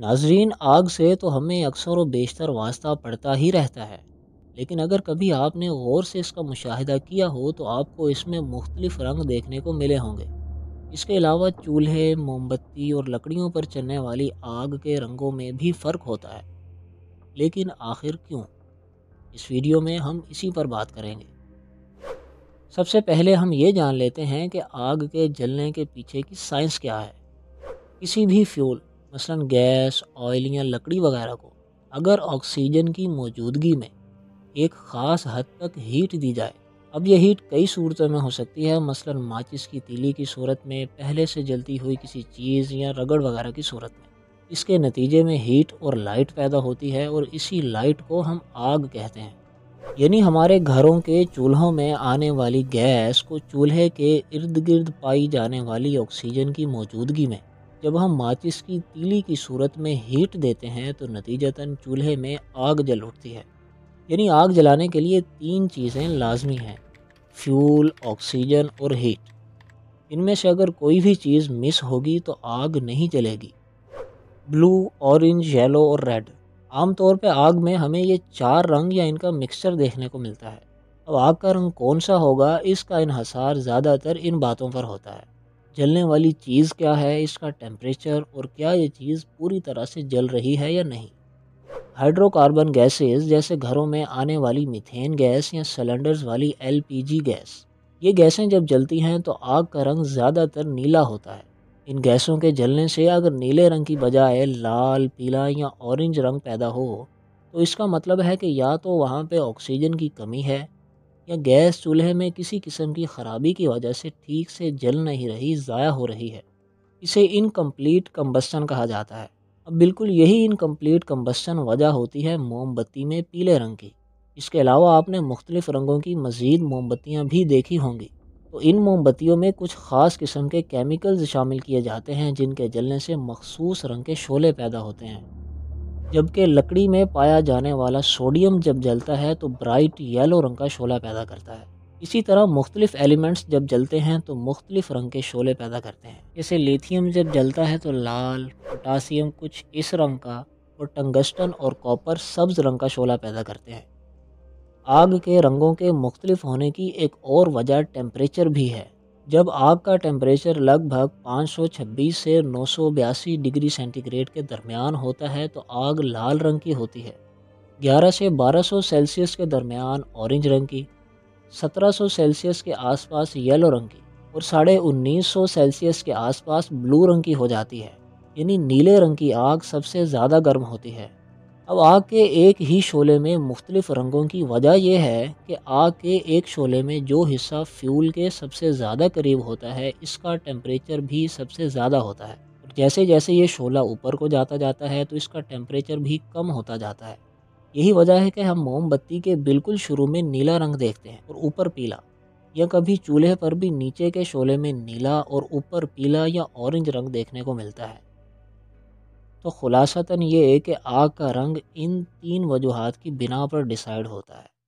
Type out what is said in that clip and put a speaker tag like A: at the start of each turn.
A: ناظرین، آگ سے تو ہمیں اکثر و بیشتر واسطہ پڑتا ہی رہتا ہے، لیکن اگر کبھی آپ نے غور سے اس کا مشاہدہ کیا ہو تو آپ کو اس میں مختلف رنگ دیکھنے کو ملے ہوں گے۔ اس کے علاوہ چولہے، موم بتی اور لکڑیوں پر چلنے والی آگ کے رنگوں میں بھی فرق ہوتا ہے، لیکن آخر کیوں؟ اس ویڈیو میں ہم اسی پر بات کریں گے۔ سب سے پہلے ہم یہ جان لیتے ہیں کہ آگ کے جلنے کے پیچھے کی سائنس کیا ہے۔ کسی بھی فیول مثلا گیس، آئل یا لکڑی وغیرہ کو اگر آکسیجن کی موجودگی میں ایک خاص حد تک ہیٹ دی جائے، اب یہ ہیٹ کئی صورتوں میں ہو سکتی ہے، مثلا ماچس کی تیلی کی صورت میں، پہلے سے جلتی ہوئی کسی چیز یا رگڑ وغیرہ کی صورت میں، اس کے نتیجے میں ہیٹ اور لائٹ پیدا ہوتی ہے اور اسی لائٹ کو ہم آگ کہتے ہیں۔ یعنی ہمارے گھروں کے چولہوں میں آنے والی گیس کو چولہے کے ارد گرد پائی جانے والی آکسیجن کی موجودگی میں جب ہم ماچس کی تیلی کی صورت میں ہیٹ دیتے ہیں تو نتیجتاً چولہے میں آگ جل اٹھتی ہے۔ یعنی آگ جلانے کے لیے تین چیزیں لازمی ہیں: فیول، آکسیجن اور ہیٹ۔ ان میں سے اگر کوئی بھی چیز مس ہوگی تو آگ نہیں جلے گی۔ بلو، اورنج، یلو اور ریڈ، عام طور پہ آگ میں ہمیں یہ چار رنگ یا ان کا مکسچر دیکھنے کو ملتا ہے۔ اب آگ کا رنگ کون سا ہوگا، اس کا انحصار زیادہ تر ان باتوں پر ہوتا ہے: جلنے والی چیز کیا ہے، اس کا ٹیمپریچر، اور کیا یہ چیز پوری طرح سے جل رہی ہے یا نہیں۔ ہائیڈرو کاربن گیسز جیسے گھروں میں آنے والی میتھین گیس یا سلنڈرز والی LPG گیس، یہ گیسیں جب جلتی ہیں تو آگ کا رنگ زیادہ تر نیلا ہوتا ہے۔ ان گیسوں کے جلنے سے اگر نیلے رنگ کی بجائے لال، پیلا یا اورنج رنگ پیدا ہو تو اس کا مطلب ہے کہ یا تو وہاں پہ آکسیجن کی کمی ہے یا گیس چولہے میں کسی قسم کی خرابی کی وجہ سے ٹھیک سے جل نہیں رہی، ضائع ہو رہی ہے۔ اسے انکمپلیٹ کمبسٹن کہا جاتا ہے۔ اب بالکل یہی انکمپلیٹ کمبسٹن وجہ ہوتی ہے موم بتی میں پیلے رنگ کی۔ اس کے علاوہ آپ نے مختلف رنگوں کی مزید موم بتیاں بھی دیکھی ہوں گی، تو ان موم بتیوں میں کچھ خاص قسم کے کیمیکلز شامل کیے جاتے ہیں جن کے جلنے سے مخصوص رنگ کے شعلے پیدا ہوتے ہیں۔ جبکہ لکڑی میں پایا جانے والا سوڈیم جب جلتا ہے تو برائٹ یلو رنگ کا شعلہ پیدا کرتا ہے۔ اسی طرح مختلف ایلیمنٹس جب جلتے ہیں تو مختلف رنگ کے شعلے پیدا کرتے ہیں، جیسے لیتھیم جب جلتا ہے تو لال، پوٹاسیم کچھ اس رنگ کا، اور ٹنگسٹن اور کاپر سبز رنگ کا شعلہ پیدا کرتے ہیں۔ آگ کے رنگوں کے مختلف ہونے کی ایک اور وجہ ٹیمپریچر بھی ہے۔ جب آگ کا ٹیمپریچر لگ بھگ 526 سے 982 ڈگری سینٹی گریڈ کے درمیان ہوتا ہے تو آگ لال رنگ کی ہوتی ہے، 11 سے 1200 سیلسیس کے درمیان اورنج رنگ کی، 1700 سیلسیس کے آس پاس یلو رنگ کی، اور 1950 سیلسیس کے آس پاس بلو رنگ کی ہو جاتی ہے۔ یعنی نیلے رنگ کی آگ سب سے زیادہ گرم ہوتی ہے۔ اب آگ کے ایک ہی شعلے میں مختلف رنگوں کی وجہ یہ ہے کہ آگ کے ایک شعلے میں جو حصہ فیول کے سب سے زیادہ قریب ہوتا ہے اس کا ٹیمپریچر بھی سب سے زیادہ ہوتا ہے، اور جیسے جیسے یہ شعلہ اوپر کو جاتا ہے تو اس کا ٹیمپریچر بھی کم ہوتا جاتا ہے۔ یہی وجہ ہے کہ ہم موم بتی کے بالکل شروع میں نیلا رنگ دیکھتے ہیں اور اوپر پیلا، یا کبھی چولہے پر بھی نیچے کے شعلے میں نیلا اور اوپر پیلا یا اورنج رنگ دیکھنے کو ملتا ہے۔ تو خلاصتاً یہ ہے کہ آگ کا رنگ ان تین وجوہات کی بنا پر ڈیسائیڈ ہوتا ہے۔